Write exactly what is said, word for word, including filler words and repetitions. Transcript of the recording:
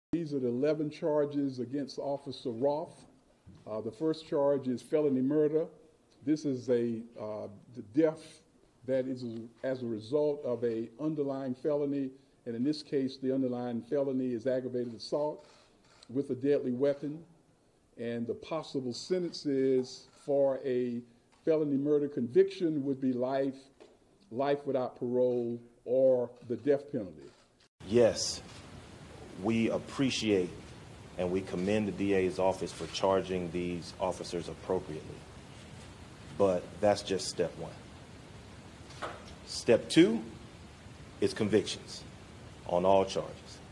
These are the eleven charges against Officer Roth. Uh, the first charge is felony murder. This is a uh, the death that is as a result of a underlying felony, and in this case, the underlying felony is aggravated assault with a deadly weapon, and the possible sentences for a felony murder conviction would be life, life without parole, or the death penalty. Yes, we appreciate and we commend the D A's office for charging these officers appropriately. But that's just step one. Step two is convictions on all charges.